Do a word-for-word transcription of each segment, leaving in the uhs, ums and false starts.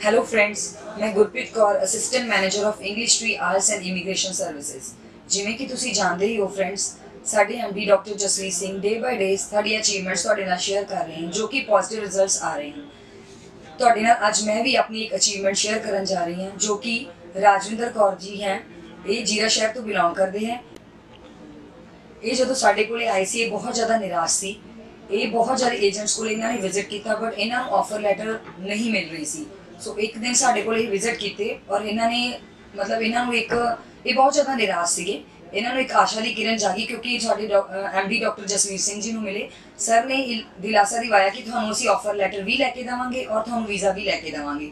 Hello friends, मैं Gurpreet Kaur assistant manager of English tree arts and immigration services. जिमें कि तुसी जानते ही हो फ्रेंड्स, साडे MD doctor Jasvir Singh day by day साडी अचीवमेंट्स तुहाडे नाल शेयर कर रहे हैं, जो कि पॉजिटिव रिजल्ट्स आ रहे हैं। तुहाडे नाल अज मैं भी अपनी एक अचीवमेंट शेयर करन जा रही हूँ, जो कि राजविंदर कौर जी हैं। ये जीरा शहर तो बिलोंग करते हैं। ये जो साडे कोले आए सी, बहुत ज़्यादा निराश सी। ये बहुत ज़्यादा एजेंट्स को इन्होंने विजिट किया, बट इन्होंने ऑफर लैटर नहीं मिल रही सी। सो एक दिन साडे कोले विजिट किए और इन्होंने मतलब इन्होंने एक ये बहुत ज़्यादा निराश से इन्होंने एक आशा की किरण जागी, क्योंकि साडे M D doctor Jasvir Singh ji को मिले। सर ने दिलासा दिवाया कि थानू असीं ऑफर लैटर भी लैके देवांगे और थानू वीज़ा भी लैके देवांगे।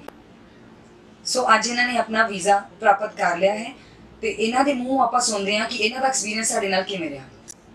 सो अज इन्होंने अपना वीज़ा प्राप्त कर लिया है, तो इन्हों के मूँह आप सुनते हैं कि इन्हों का एक्सपीरियंस साडे नाल किवें रहा।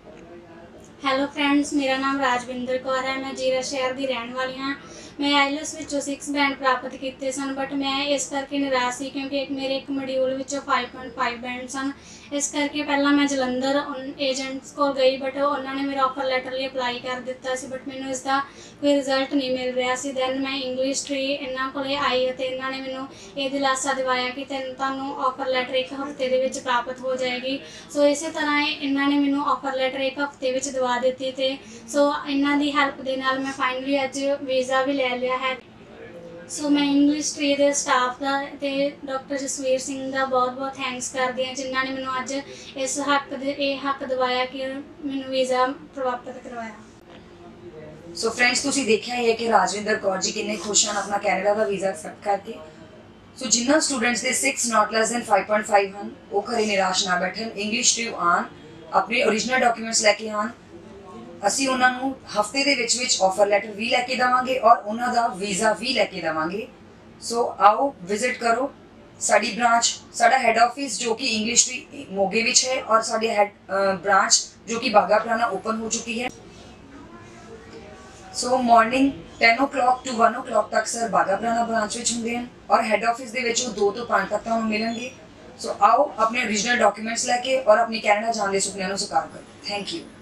हेलो फ्रेंड्स, मेरा नाम राजविंदर कौर है। मैं जीरा शहर की रहने वाली हाँ। मैं आईएलएस विचों सिक्स बैंड प्राप्त किए सन, बट मैं इस करके निराश थी क्योंकि एक मेरे एक मॉड्यूल विचों फाइव पॉइंट फाइव बैंड सन। इस करके पहला मैं जलंधर एजेंट्स को गई, बट उन्होंने मेरा ऑफर लैटर लिए अपलाई कर दिता सी, बट मैनू इसका कोई रिजल्ट नहीं मिल रहा सी। दैन मैं इंग्लिश ट्री इन्हों को आई तो इन्होंने मैनू ये दिलासा दिवाया कि तेन तुहानू ऑफर लैटर एक हफ्ते दे विच प्राप्त हो जाएगी। सो इस तरह इन्होंने मैनू ऑफर लैटर एक हफ्ते विच दिवा दी थी। सो इन्हों की हैल्प के नाल मैं फाइनली अज वीज़ा भी ले लिया है। सो मैं इंग्लिश ट्री के स्टाफ का ते डॉक्टर जसवीर सिंह का बहुत बहुत थैंक्स करती हैं, जिन्होंने मैनू अज इस हक दे ये हक दिवाया कि मैनू वीज़ा प्राप्त करवाया। सो फ्रेंड्स, तुसी देखिया ही है कि राजविंदर कौर जी कितने खुश हैं अपना कैनेडा का वीज़ा एक्सेप्ट करके। सो जिन्होंने स्टूडेंट्स के six not less than five point five हैं, वो घरे निराश ना बैठन, इंग्लिश ट्री आन, अपने ओरिजिनल डॉक्यूमेंट्स लैके आन। ਅਸੀਂ ਉਹਨਾਂ ਨੂੰ ਹਫਤੇ ਦੇ ਵਿੱਚ ਵਿੱਚ ਆਫਰ ਲੈਟਰ ਵੀ ਲੈ ਕੇ ਦੇਵਾਂਗੇ ਔਰ ਉਹਨਾਂ ਦਾ ਵੀਜ਼ਾ ਵੀ ਲੈ ਕੇ ਦੇਵਾਂਗੇ। ਸੋ ਆਓ ਵਿਜ਼ਿਟ ਕਰੋ ਸਾਡੀ ਬ੍ਰਾਂਚ। ਸਾਡਾ ਹੈੱਡ ਆਫਿਸ ਜੋ ਕਿ ਇੰਗਲਿਸ਼ ਟਰੀ ਮੋਗੇ ਵਿੱਚ ਹੈ ਔਰ ਸਾਡੀ ਹੈਡ ਬ੍ਰਾਂਚ ਜੋ ਕਿ ਬਾਗਾ ਪੁਰਾਣਾ ਓਪਨ ਹੋ ਚੁੱਕੀ ਹੈ। So morning ten o'clock to one o'clock तक सर बागा पुराना ब्रांच ਵਿੱਚ ਹੁੰਦੇ ਹਨ ਔਰ ਹੈੱਡ ਆਫਿਸ ਦੇ ਵਿੱਚ ਉਹ दो ਤੋਂ पाँच तक ਤੁਹਾਨੂੰ ਮਿਲਣਗੇ। ਸੋ ਆਓ ਆਪਣੇ ओरिजिनल डॉक्यूमेंट्स ਲੈ ਕੇ ਔਰ ਆਪਣੀ ਕੈਨੇਡਾ ਜਾਣ ਦੇ ਸੁਪਨਿਆਂ ਨੂੰ ਸਾਕਾਰ ਕਰੋ। Thank you.